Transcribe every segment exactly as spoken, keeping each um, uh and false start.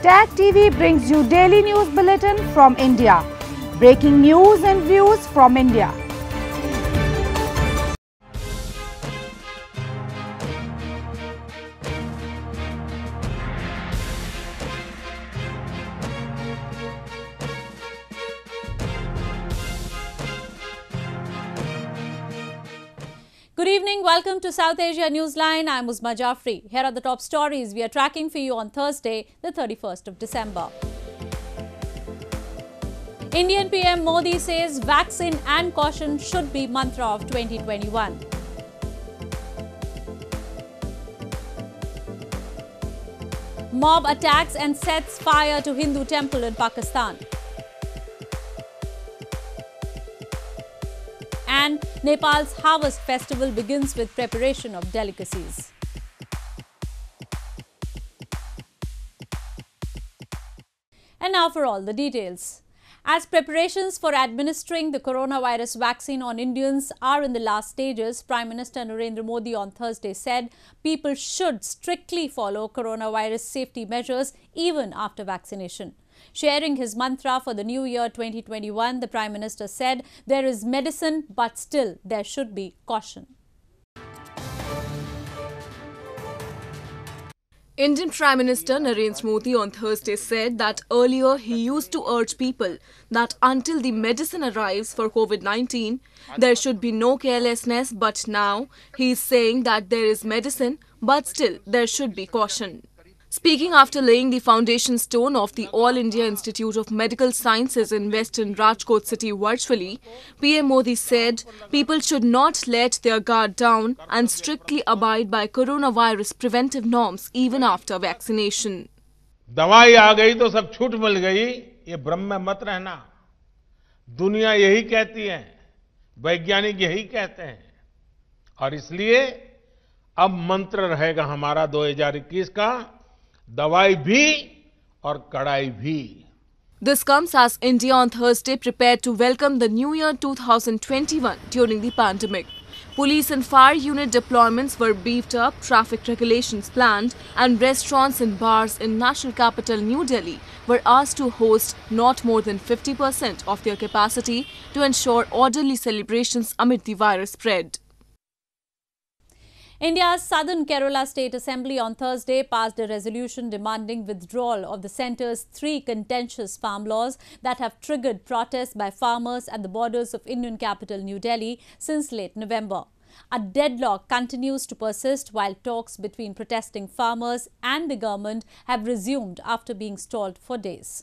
Tag T V brings you daily news bulletin from India. Breaking news and views from India. Good evening. Welcome to South Asia Newsline. I'm Uzma Jafri. Here are the top stories we are tracking for you on Thursday, the thirty-first of December. Indian P M Modi says vaccine and caution should be mantra of twenty twenty-one. Mob attacks and sets fire to Hindu temple in Pakistan. And Nepal's Harvest Festival begins with preparation of delicacies. And now for all the details. As preparations for administering the coronavirus vaccine on Indians are in the last stages, Prime Minister Narendra Modi on Thursday said people should strictly follow coronavirus safety measures even after vaccination. Sharing his mantra for the new year twenty twenty-one, the Prime Minister said there is medicine, but still there should be caution. Indian Prime Minister Narendra Modi on Thursday said that earlier he used to urge people that until the medicine arrives for COVID nineteen, there should be no carelessness, but now he is saying that there is medicine, but still there should be caution. Speaking after laying the foundation stone of the All India Institute of Medical Sciences in Western Rajkot city virtually, P M Modi said people should not let their guard down and strictly abide by coronavirus preventive norms even after vaccination. दवाई आ गई तो सब छूट मिल गई, ये भ्रम में मत रहना। दुनिया यही कहती है, वैज्ञानिक यही कहते हैं, और इसलिए अब मंत्र रहेगा हमारा दो हज़ार इक्कीस का, दवाई भी और कड़ाई भी। This comes as India on Thursday prepared to welcome the New Year two thousand twenty-one during the pandemic. Police and fire unit deployments were beefed up, traffic regulations planned, and restaurants and bars in national capital New Delhi were asked to host not more than fifty percent of their capacity to ensure orderly celebrations amid the virus spread. India's Southern Kerala State Assembly on Thursday passed a resolution demanding withdrawal of the centre's three contentious farm laws that have triggered protests by farmers at the borders of Indian capital New Delhi since late November. A deadlock continues to persist while talks between protesting farmers and the government have resumed after being stalled for days.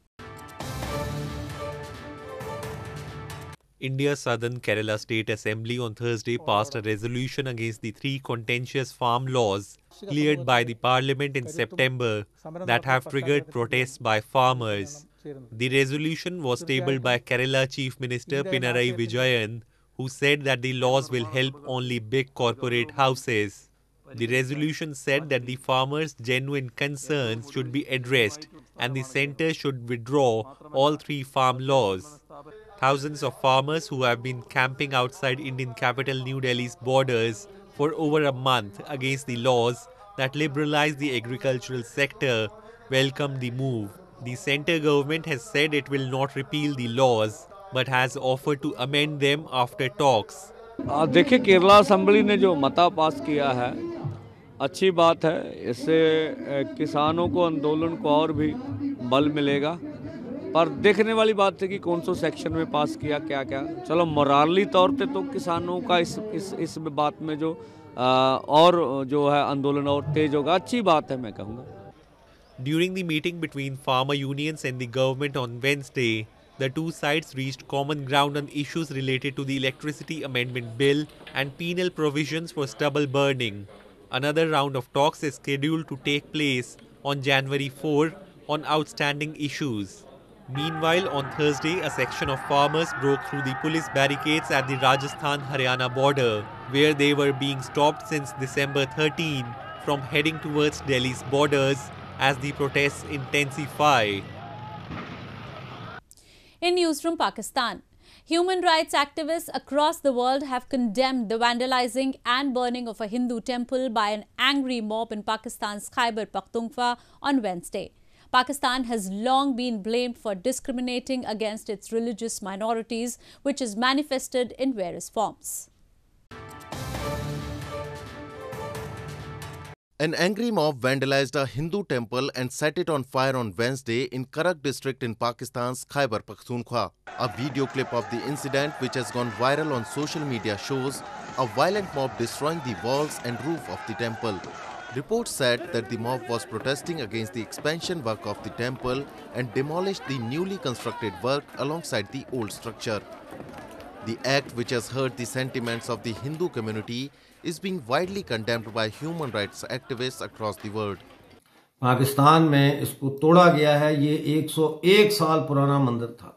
India's Southern Kerala State Assembly on Thursday passed a resolution against the three contentious farm laws cleared by the Parliament in September that have triggered protests by farmers. The resolution was tabled by Kerala Chief Minister Pinarayi Vijayan, who said that the laws will help only big corporate houses. The resolution said that the farmers' genuine concerns should be addressed and the centre should withdraw all three farm laws. Thousands of farmers who have been camping outside Indian capital New Delhi's borders for over a month against the laws that liberalize the agricultural sector welcome the move. The centre government has said it will not repeal the laws but has offered to amend them after talks. देखिए, Kerala assembly ने जो मता पास किया है अच्छी बात है। इससे किसानों को आंदोलन को और भी बल मिलेगा, पर देखने वाली बात है कि कौन सा सेक्शन में पास किया क्या क्या। चलो, मोराली तौर पे तो किसानों का इस इस इस बात में जो आ, और जो है आंदोलन और तेज होगा, अच्छी बात है मैं कहूँगा। During the meeting between farmer unions and the government on Wednesday, the two sides reached common ground on issues related to the Electricity Amendment Bill and penal provisions for stubble burning. Another round of talks is scheduled to take place on January fourth on outstanding issues. Meanwhile, on Thursday, a section of farmers broke through the police barricades at the Rajasthan-Haryana border, where they were being stopped since December thirteenth from heading towards Delhi's borders as the protests intensify. In news from Pakistan, human rights activists across the world have condemned the vandalizing and burning of a Hindu temple by an angry mob in Pakistan's Khyber Pakhtunkhwa on Wednesday. Pakistan has long been blamed for discriminating against its religious minorities, which is manifested in various forms. An angry mob vandalized a Hindu temple and set it on fire on Wednesday in Karak district in Pakistan's Khyber Pakhtunkhwa. A video clip of the incident, which has gone viral on social media, shows a violent mob destroying the walls and roof of the temple. Reports said that the mob was protesting against the expansion work of the temple and demolished the newly constructed work alongside the old structure. The act, which has hurt the sentiments of the Hindu community, is being widely condemned by human rights activists across the world. Pakistan में इसको तोड़ा गया है। ये एक सौ एक साल पुराना मंदिर था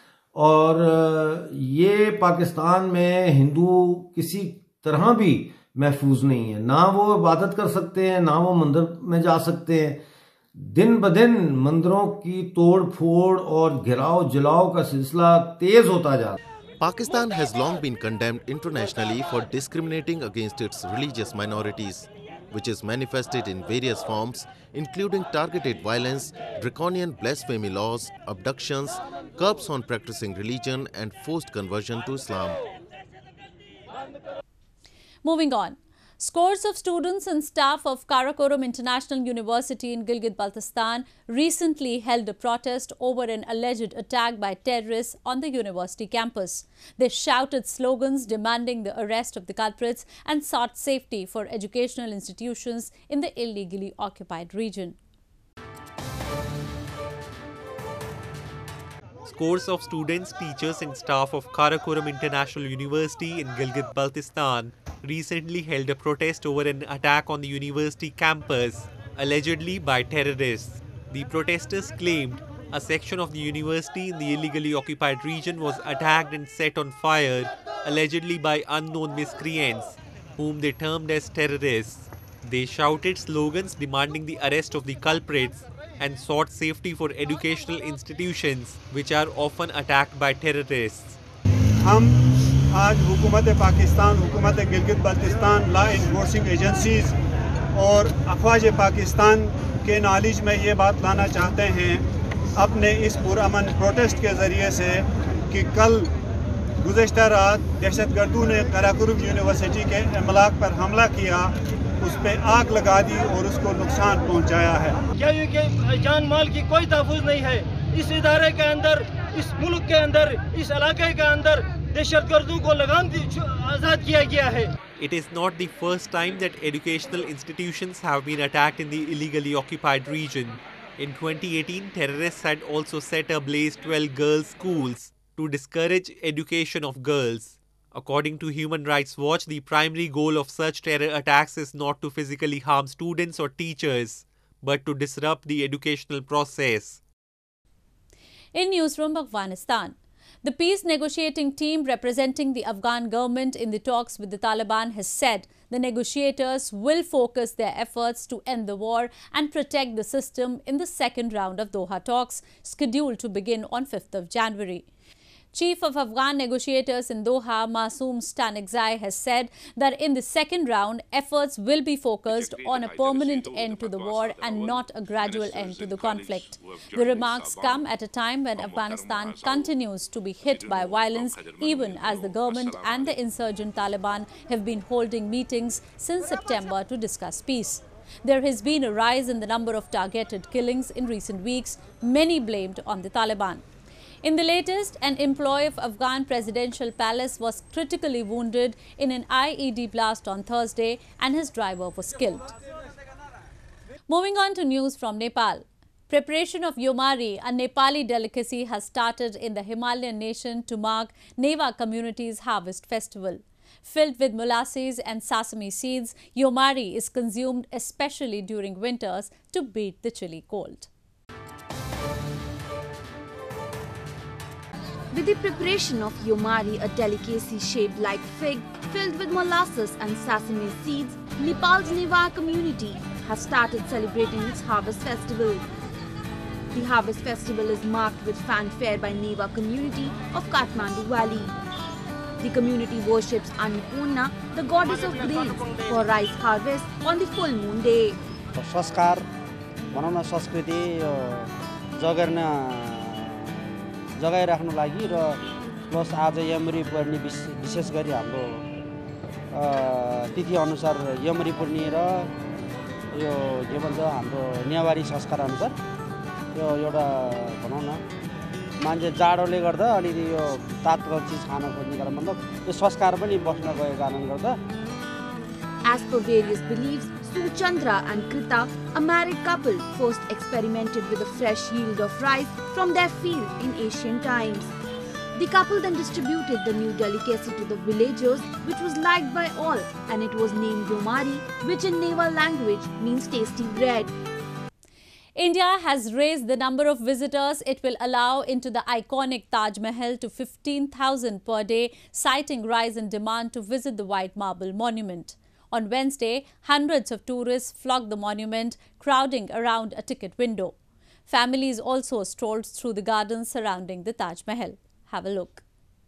और ये पाकिस्तान में हिंदू किसी तरह भी महफूज नहीं है। ना वो इबादत कर सकते हैं, ना वो मंदिर में जा सकते हैं। दिन ब दिन मंदिरों की तोड़ फोड़ और घिराव जलाओ का सिलसिला तेज होता जा रहा है। Pakistan has long been condemned internationally for discriminating against its religious minorities, which is manifested in various forms, including targeted violence, draconian blasphemy laws, abductions, curbs on practicing religion, and forced conversion to Islam. Moving on. Scores of students and staff of Karakoram International University in Gilgit-Baltistan recently held a protest over an alleged attack by terrorists on the university campus. They shouted slogans demanding the arrest of the culprits and sought safety for educational institutions in the illegally occupied region. Scores of students, teachers and staff of Karakoram International University in Gilgit-Baltistan recently held a protest over an attack on the university campus, allegedly by terrorists. The protesters claimed a section of the university in the illegally occupied region was attacked and set on fire, allegedly by unknown miscreants, whom they termed as terrorists. They shouted slogans demanding the arrest of the culprits and sought safety for educational institutions, which are often attacked by terrorists. हम आज हुकूमत पाकिस्तान, हुकूमत Gilgit Baltistan, law enforcing agencies और अफवाज पाकिस्तान के knowledge में ये बात लाना चाहते हैं अपने इस पुरअमन प्रोटेस्ट के ज़रिए से कि कल गुज़श्ता रात दहशतगर्दों ने कराकोरम यूनिवर्सिटी के इमलाक पर हमला किया, उस पर आग लगा दी और उसको नुकसान पहुंचाया है। क्या ये जान माल की कोई तहफ़्फ़ुज़ नहीं है? इस इदारे के अंदर, इस मुल्क के अंदर, इस इलाके के अंदर दहशतगर्दों को लगाम आज़ाद किया गया है। It is not the first time that educational institutions have been attacked in the illegally occupied region. In twenty eighteen, terrorists had also set ablaze twelve girls' schools to discourage education of girls. According to Human Rights Watch, the primary goal of such terror attacks is not to physically harm students or teachers, but to disrupt the educational process. In news from Afghanistan, the peace negotiating team representing the Afghan government in the talks with the Taliban has said the negotiators will focus their efforts to end the war and protect the system in the second round of Doha talks, scheduled to begin on fifth of January. Chief of Afghan negotiators in Doha, Masoom Stanekzai, has said that in the second round, efforts will be focused on a permanent end to the war and not a gradual end to the conflict. The remarks come at a time when Afghanistan continues to be hit by violence, even as the government and the insurgent Taliban have been holding meetings since September to discuss peace. There has been a rise in the number of targeted killings in recent weeks, many blamed on the Taliban. In the latest, an employee of Afghan Presidential Palace was critically wounded in an I E D blast on Thursday and his driver was killed. Moving on to news from Nepal. Preparation of Yomari, a Nepali delicacy, has started in the Himalayan nation to mark Neva community's harvest festival. Filled with molasses and sesame seeds, Yomari is consumed especially during winters to beat the chilly cold. With the preparation of Yomari, a delicacy shaped like fig, filled with molasses and sesame seeds, Nepal's Neva community has started celebrating its harvest festival. The harvest festival is marked with fanfare by Neva community of Kathmandu Valley. The community worships Annapurna, the goddess of grains, for rice harvest on the full moon day. संस्कार भनौँ न संस्कृति जगेर्न जगाइराख्नु लागि र plus आज यमरी पूर्णी विशेष गरी हाम्रो तिथि अनुसार यमरी पूर्णी र यो के भन्छ हाम्रो नेवारी संस्कार अनुसार यो एउटा भनौँ न मान्छे जाडोले गर्दा अलिकति यो तातो चिज खान खोज्ने कारण मतलब यो संस्कार पनि बस्न गएको कारण गर्दा As per various beliefs, Suchandra and Krita, a married couple, first experimented with a fresh yield of rice from their field in ancient times. The couple then distributed the new delicacy to the villagers, which was liked by all, and it was named Romari, which in Neva language means tasty bread. India has raised the number of visitors it will allow into the iconic Taj Mahal to fifteen thousand per day, citing rise in demand to visit the White Marble Monument. On Wednesday, hundreds of tourists flocked the monument, crowding around a ticket window. Families also strolled through the gardens surrounding the Taj Mahal. Have a look.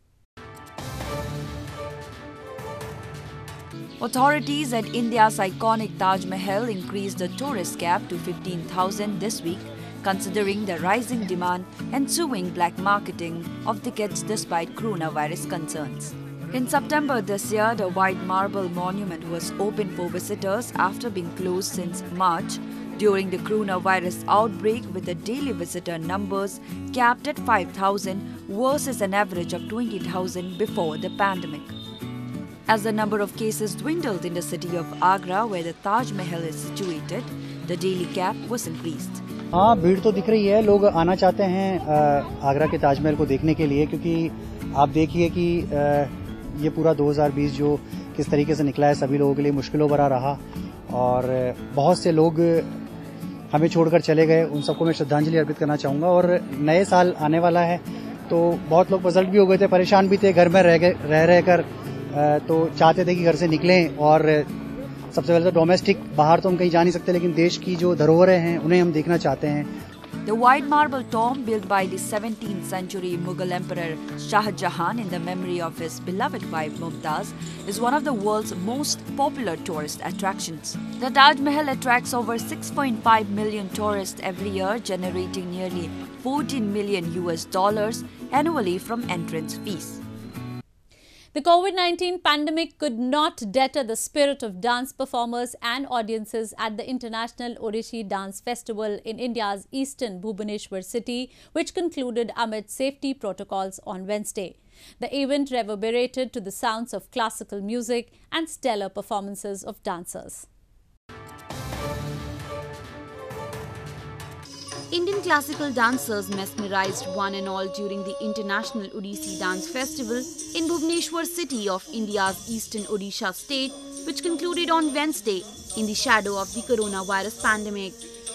Authorities at India's iconic Taj Mahal increased the tourist cap to fifteen thousand this week, considering the rising demand and ensuing black marketing of tickets despite coronavirus concerns. In September this year, the White Marble Monument was open for visitors after being closed since March during the coronavirus outbreak, with the daily visitor numbers capped at five thousand versus an average of twenty thousand before the pandemic. As the number of cases dwindled in the city of Agra, where the Taj Mahal is situated, the daily cap was increased. हाँ, भीड़ तो दिख रही है। लोग आना चाहते हैं आगरा के ताजमहल को देखने के लिए, क्योंकि आप देखिए कि ये पूरा दो हज़ार बीस जो किस तरीके से निकला है, सभी लोगों के लिए मुश्किलों भरा रहा और बहुत से लोग हमें छोड़कर चले गए। उन सबको मैं श्रद्धांजलि अर्पित करना चाहूँगा। और नए साल आने वाला है तो बहुत लोग पजल भी हो गए थे, परेशान भी थे, घर में रह गए रह रह कर तो चाहते थे कि घर से निकलें। और सबसे पहले तो डोमेस्टिक, बाहर तो हम कहीं जा नहीं सकते, लेकिन देश की जो धरोहरें हैं उन्हें हम देखना चाहते हैं। The White Marble Tomb, built by the seventeenth century Mughal Emperor Shah Jahan in the memory of his beloved wife Mumtaz, is one of the world's most popular tourist attractions. The Taj Mahal attracts over six point five million tourists every year, generating nearly fourteen million U S dollars annually from entrance fees. The COVID nineteen pandemic could not deter the spirit of dance performers and audiences at the International Odissi Dance Festival in India's eastern Bhubaneswar city, which concluded amid safety protocols on Wednesday. The event reverberated to the sounds of classical music and stellar performances of dancers. Indian classical dancers mesmerized one and all during the International Odissi Dance Festival in Bhubaneswar city of India's eastern Odisha state, which concluded on Wednesday in the shadow of the coronavirus pandemic.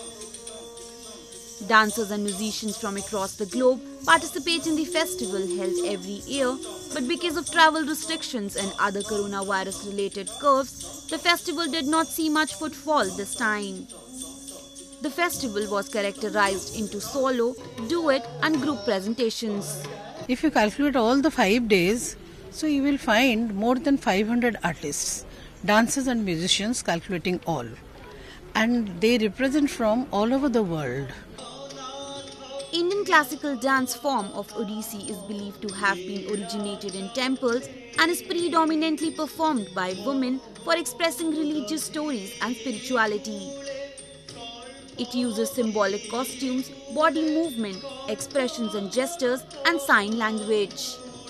Dancers and musicians from across the globe participate in the festival held every year, but because of travel restrictions and other coronavirus-related curves, the festival did not see much footfall this time. The festival was characterized into solo, duet and group presentations. If you calculate all the five days, so you will find more than five hundred artists, dancers and musicians, calculating all. And they represent from all over the world. Indian classical dance form of Odissi is believed to have been originated in temples and is predominantly performed by women for expressing religious stories and spirituality. It uses symbolic costumes, body movement, expressions and gestures, and sign language.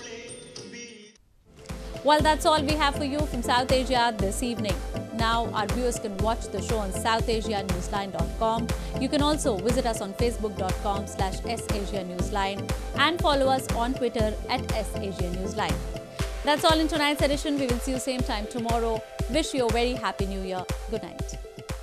Well, that's all we have for you from South Asia this evening. Now, our viewers can watch the show on south asia newsline dot com. You can also visit us on facebook dot com slash s asia newsline and follow us on Twitter at s asia newsline. That's all in tonight's edition. We will see you same time tomorrow. Wish you a very happy new year. Good night.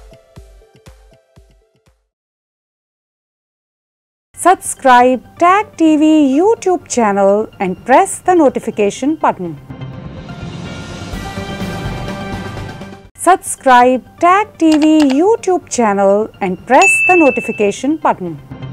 Subscribe Tag T V YouTube channel and press the notification button. Subscribe Tag T V YouTube channel and press the notification button.